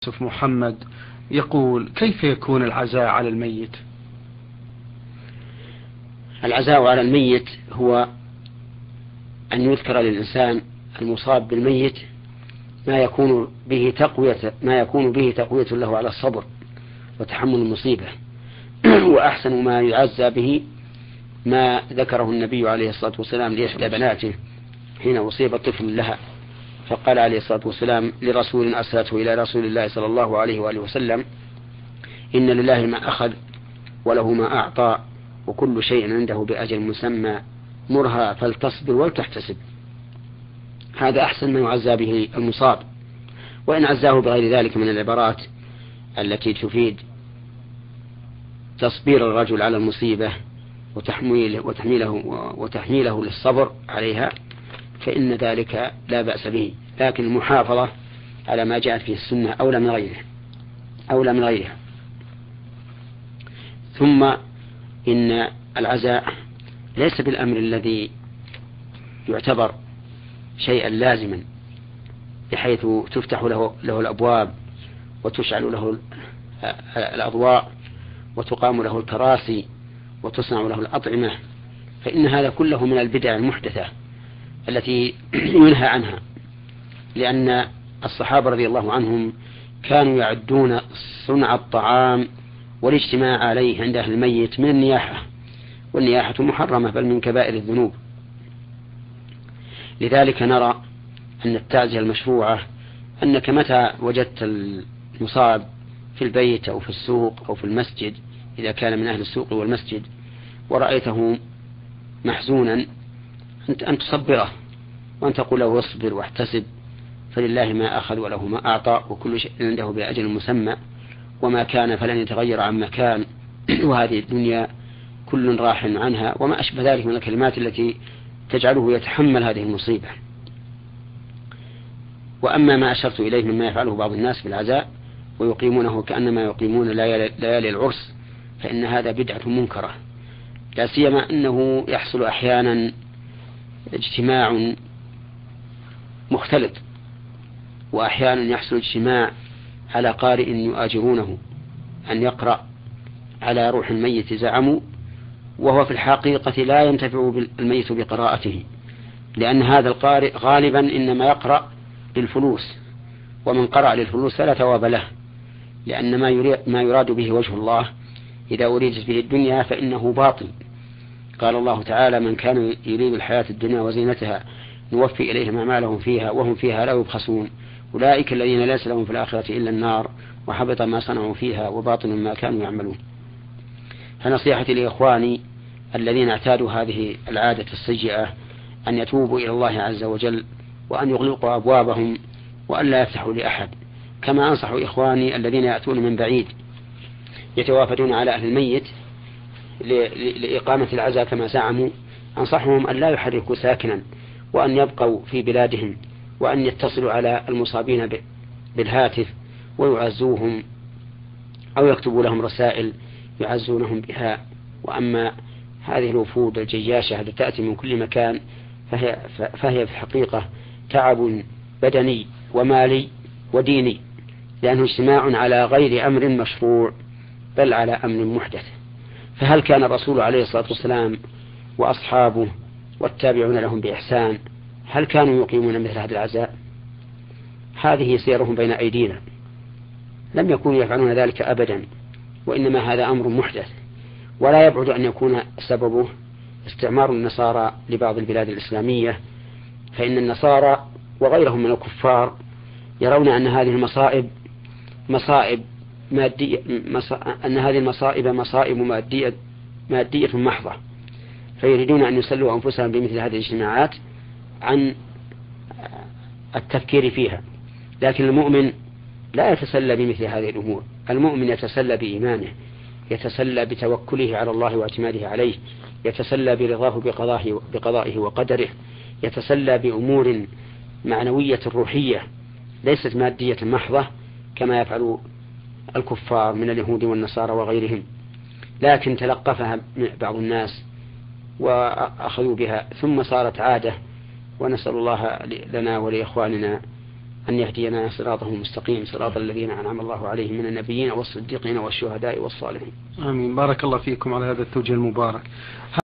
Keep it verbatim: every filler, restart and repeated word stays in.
يوسف محمد يقول: كيف يكون العزاء على الميت؟ العزاء على الميت هو أن يذكر للإنسان المصاب بالميت ما يكون به تقوية ما يكون به تقوية له على الصبر وتحمل المصيبة. وأحسن ما يعزى به ما ذكره النبي عليه الصلاة والسلام لإحدى بناته حين أصيب طفل لها، فقال عليه الصلاة والسلام لرسول أرسلته إلى رسول الله صلى الله عليه وآله وسلم: إن لله ما أخذ وله ما أعطى وكل شيء عنده بأجل مسمى، مرها فلتصبر ولتحتسب. هذا أحسن ما يعزى به المصاب. وإن عزاه بغير ذلك من العبارات التي تفيد تصبير الرجل على المصيبة وتحميله, وتحميله, وتحميله للصبر عليها فإن ذلك لا بأس به، لكن المحافظة على ما جاءت فيه السنة أولى من غيره أولى من غيرها. ثم إن العزاء ليس بالأمر الذي يعتبر شيئا لازما بحيث تفتح له, له الأبواب وتشعل له الأضواء وتقام له الكراسي وتصنع له الأطعمة، فإن هذا كله من البدع المحدثة التي ينهى عنها، لأن الصحابة رضي الله عنهم كانوا يعدون صنع الطعام والاجتماع عليه عند أهل الميت من النياحة، والنياحة محرمة بل من كبائر الذنوب. لذلك نرى أن التعزية المشروعة أنك متى وجدت المصاب في البيت أو في السوق أو في المسجد إذا كان من أهل السوق والمسجد ورأيته محزونا أن تصبره وأن تقول له: اصبر واحتسب، فلله ما أخذ وله ما أعطى وكل شيء عنده بأجل مسمى، وما كان فلن يتغير عن مكان، وهذه الدنيا كل راح عنها، وما أشبه ذلك من الكلمات التي تجعله يتحمل هذه المصيبة. وأما ما أشرت إليه مما يفعله بعض الناس بالعزاء ويقيمونه كأنما يقيمون ليالي العرس فإن هذا بدعة منكرة، لا سيما أنه يحصل أحيانا اجتماع مختلط، وأحيانا يحصل اجتماع على قارئ يؤاجرونه أن يقرأ على روح الميت زعموا، وهو في الحقيقة لا ينتفع الميت بقراءته، لأن هذا القارئ غالبا إنما يقرأ للفلوس، ومن قرأ للفلوس فلا ثواب له، لأن ما يراد به وجه الله إذا أريدت به الدنيا فإنه باطل. قال الله تعالى: من كان يريد الحياة الدنيا وزينتها نوفي إليهم أعمالهم فيها وهم فيها لا يبخسون، أولئك الذين ليس لهم في الآخرة إلا النار وحبط ما صنعوا فيها وباطل ما كانوا يعملون. فنصيحتي لإخواني الذين اعتادوا هذه العادة السيئة أن يتوبوا إلى الله عز وجل وأن يغلقوا أبوابهم وأن لا يفتحوا لأحد، كما أنصح إخواني الذين يأتون من بعيد يتوافدون على أهل الميت لإقامة العزاء كما زعموا، أنصحهم أن لا يحركوا ساكنا وأن يبقوا في بلادهم، وأن يتصلوا على المصابين بالهاتف ويعزوهم أو يكتبوا لهم رسائل يعزونهم بها. وأما هذه الوفود الجياشة التي تأتي من كل مكان فهي, فهي في الحقيقة تعب بدني ومالي وديني، لأنه اجتماع على غير أمر مشروع بل على أمر محدث. فهل كان الرسول عليه الصلاة والسلام وأصحابه والتابعون لهم بإحسان هل كانوا يقيمون مثل هذا العزاء؟ هذه سيرهم بين أيدينا، لم يكونوا يفعلون ذلك أبدا، وإنما هذا أمر محدث، ولا يبعد أن يكون سببه استعمار النصارى لبعض البلاد الإسلامية، فإن النصارى وغيرهم من الكفار يرون أن هذه المصائب مصائب مادية أن هذه المصائب مصائب مادية مادية محضة، فيريدون أن يسلوا أنفسهم بمثل هذه الاجتماعات عن التفكير فيها. لكن المؤمن لا يتسلى بمثل هذه الأمور، المؤمن يتسلى بإيمانه، يتسلى بتوكله على الله واعتماده عليه، يتسلى برضاه بقضائه, بقضائه وقدره، يتسلى بأمور معنوية روحية ليست مادية محضة كما يفعل الكفار من اليهود والنصارى وغيرهم، لكن تلقفها بعض الناس وأخذوا بها ثم صارت عادة، ونسأل الله لنا ولإخواننا أن يهدينا صراطه المستقيم، صراط الذين أنعم الله عليهم من النبيين والصديقين والشهداء والصالحين. آمين. بارك الله فيكم على هذا التوجيه المبارك.